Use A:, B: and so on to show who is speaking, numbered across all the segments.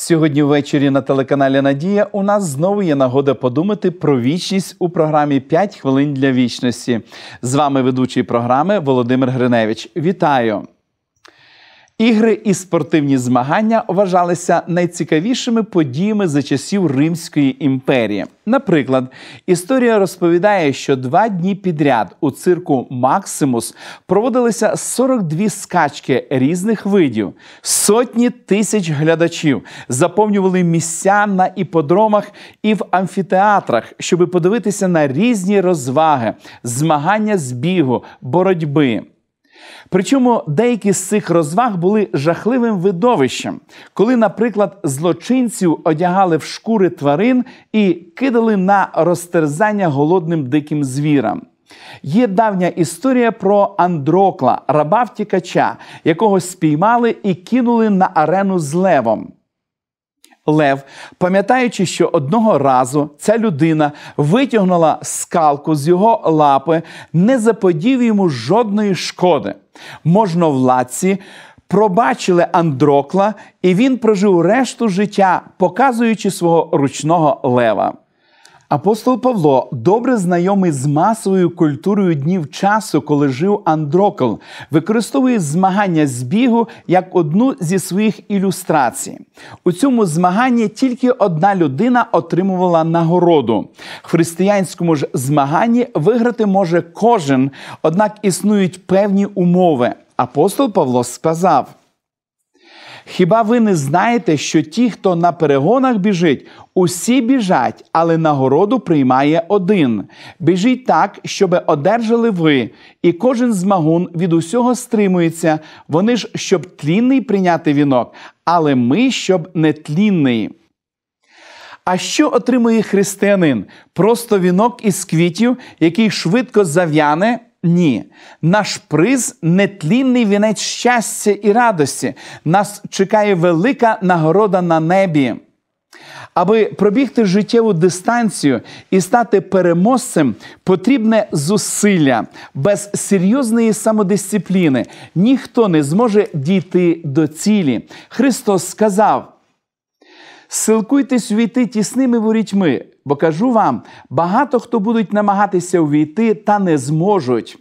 A: Сьогодні ввечері на телеканалі «Надія» у нас знову є нагода подумати про вічність у програмі «5 хвилин для вічності». З вами ведучий програми Володимир Гриневич. Вітаю! Ігри і спортивні змагання вважалися найцікавішими подіями за часів Римської імперії. Наприклад, історія розповідає, що 2 дні підряд у цирку «Максимус» проводилися 42 скачки різних видів. Сотні тисяч глядачів заповнювали місця на іпподромах і в амфітеатрах, щоб подивитися на різні розваги, змагання з бігу, боротьби. Причому деякі з цих розваг були жахливим видовищем, коли, наприклад, злочинців одягали в шкури тварин і кидали на розтерзання голодним диким звірам. Є давня історія про Андрокла, раба-втікача, якого спіймали і кинули на арену з левом. Лев, пам'ятаючи, що одного разу ця людина витягнула скалку з його лапи, не заподів йому жодної шкоди. Можновладці пробачили Андрокла, і він прожив решту життя, показуючи свого ручного лева. Апостол Павло, добре знайомий з масовою культурою днів часу, коли жив Андрокл, використовує змагання з бігу як одну зі своїх ілюстрацій. У цьому змаганні тільки одна людина отримувала нагороду. В християнському ж змаганні виграти може кожен, однак існують певні умови. Апостол Павло сказав: «Хіба ви не знаєте, що ті, хто на перегонах біжить, усі біжать, але нагороду приймає один? Біжіть так, щоби одержали ви, і кожен змагун від усього стримується. Вони ж, щоб тлінний прийняти вінок, але ми, щоб нетлінний». А що отримує християнин? Просто вінок із квітів, який швидко зав'яне? Ні. Наш приз – нетлінний вінець щастя і радості. Нас чекає велика нагорода на небі. Аби пробігти життєву дистанцію і стати переможцем, потрібне зусилля. Без серйозної самодисципліни ніхто не зможе дійти до цілі. Христос сказав: «Силкуйтесь увійти тісними ворітьми, бо кажу вам, багато хто будуть намагатися увійти, та не зможуть».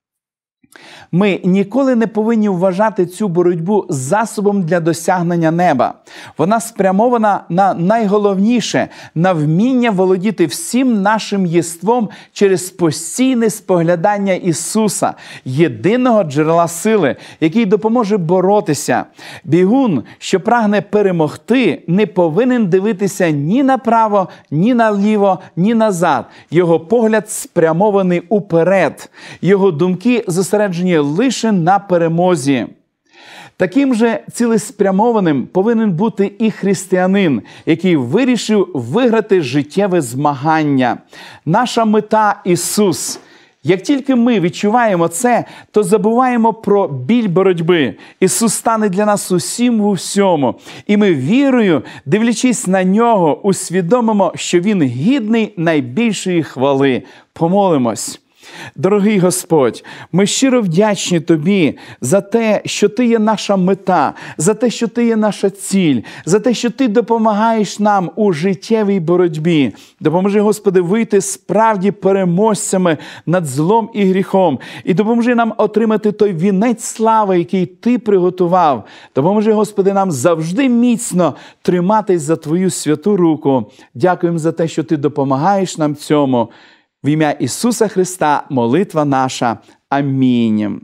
A: Ми ніколи не повинні вважати цю боротьбу засобом для досягнення неба. Вона спрямована на найголовніше – на вміння володіти всім нашим єством через постійне споглядання Ісуса, єдиного джерела сили, який допоможе боротися. Бігун, що прагне перемогти, не повинен дивитися ні направо, ні наліво, ні назад. Його погляд спрямований уперед. Його думки зосереджені лише на перемозі. Таким же цілеспрямованим повинен бути і християнин, який вирішив виграти життєве змагання. Наша мета – Ісус. Як тільки ми відчуваємо це, то забуваємо про біль боротьби. Ісус стане для нас усім у всьому. І ми вірою, дивлячись на Нього, усвідомимо, що Він гідний найбільшої хвали. Помолимось. Дорогий Господь, ми щиро вдячні Тобі за те, що Ти є наша мета, за те, що Ти є наша ціль, за те, що Ти допомагаєш нам у життєвій боротьбі. Допоможи, Господи, вийти справді переможцями над злом і гріхом. І допоможи нам отримати той вінець слави, який Ти приготував. Допоможи, Господи, нам завжди міцно триматись за Твою святу руку. Дякуємо за те, що Ти допомагаєш нам цьому. В ім'я Ісуса Христа молитва наша. Амінь.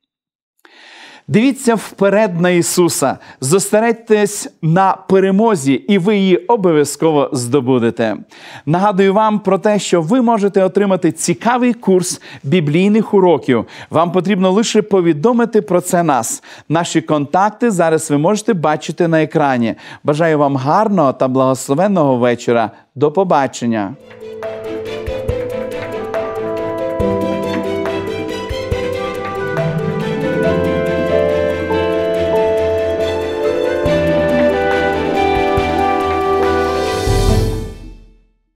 A: Дивіться вперед на Ісуса, зосередьтесь на перемозі, і ви її обов'язково здобудете. Нагадую вам про те, що ви можете отримати цікавий курс біблійних уроків. Вам потрібно лише повідомити про це нас. Наші контакти зараз ви можете бачити на екрані. Бажаю вам гарного та благословенного вечора. До побачення!